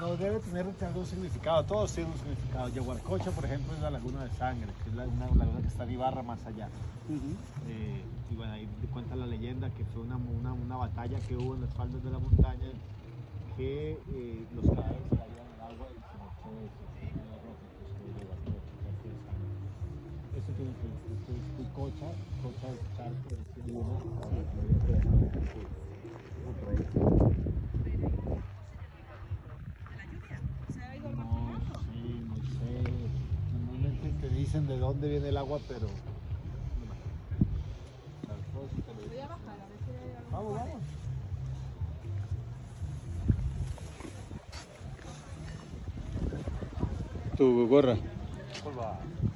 no debe tener algún significado, todos tienen un significado. Yaguarcocha, por ejemplo, es la laguna de sangre, que es una laguna que está en Ibarra más allá. Y bueno, ahí cuenta la leyenda que fue una batalla que hubo en las faldas de la montaña, que los cadáveres caían al agua y se marchó la roca, pues fue Yaguarcocha, de sangre. Eso tiene que ver, esto es Cocha, Cocha es charco, es luna, por ahí. No sé. Normalmente te dicen de dónde viene el agua, pero no me acuerdo. Voy a bajar a ver si hay algo. Vamos, vamos. Tu gorra. Pues va.